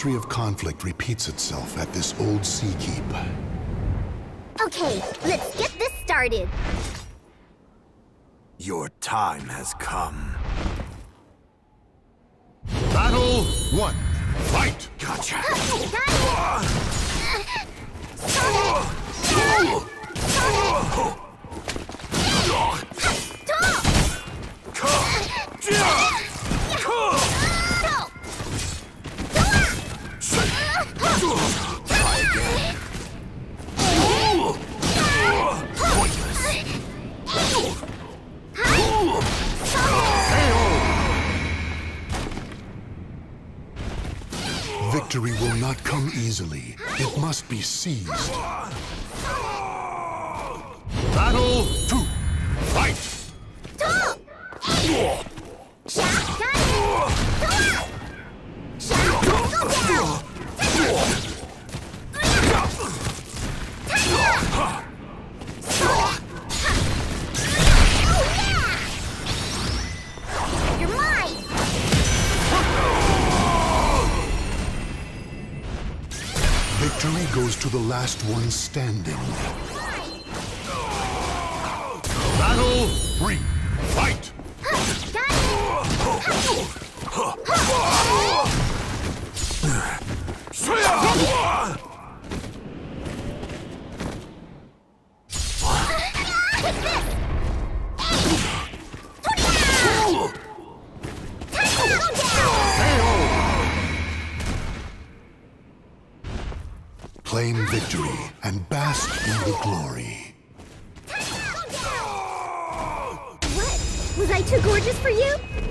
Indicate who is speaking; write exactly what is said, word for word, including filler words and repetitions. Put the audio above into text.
Speaker 1: history of conflict repeats itself at this old sea keep.
Speaker 2: Okay, let's get this started.
Speaker 3: Your time has come.
Speaker 1: Battle one. Fight!
Speaker 3: Gotcha.
Speaker 1: Victory will not come easily. It must be seized. Battle two. Fight! Victory goes to the last one standing. Battle three. Fight! Claim victory and bask in the glory.
Speaker 2: What? Was I too gorgeous for you?